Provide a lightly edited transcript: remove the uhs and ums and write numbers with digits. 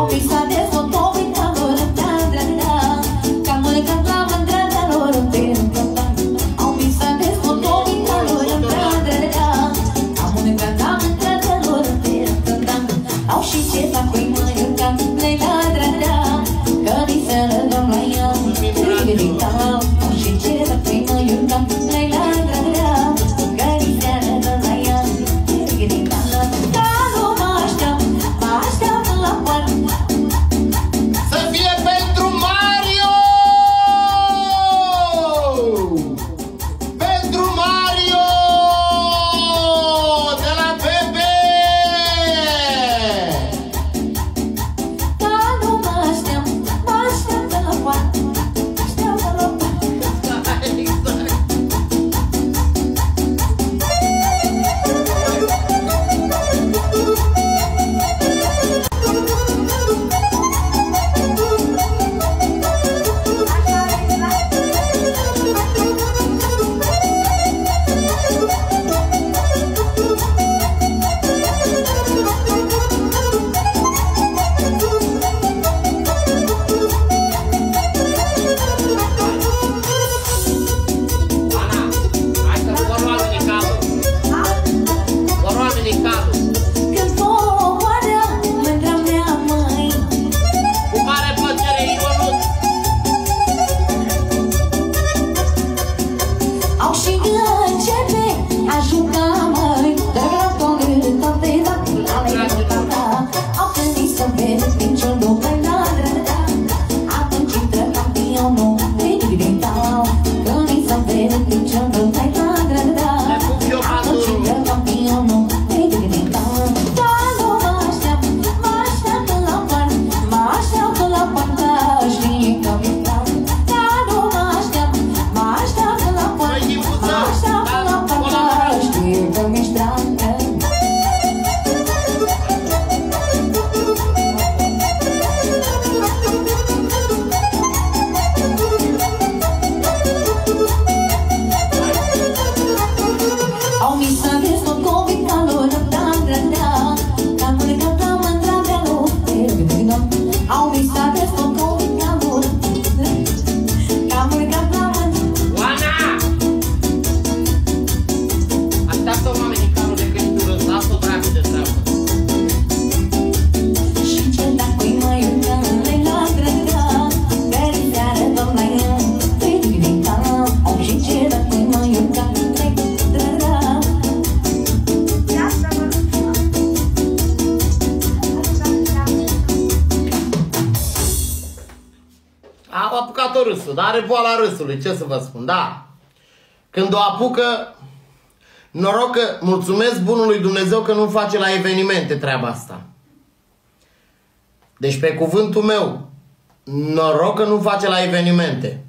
apucat-o râsul, dar are boala râsului, ce să vă spun, da. Când o apucă, noroc că, mulțumesc bunului Dumnezeu că nu face la evenimente treaba asta. Deci pe cuvântul meu, noroc că nu face la evenimente.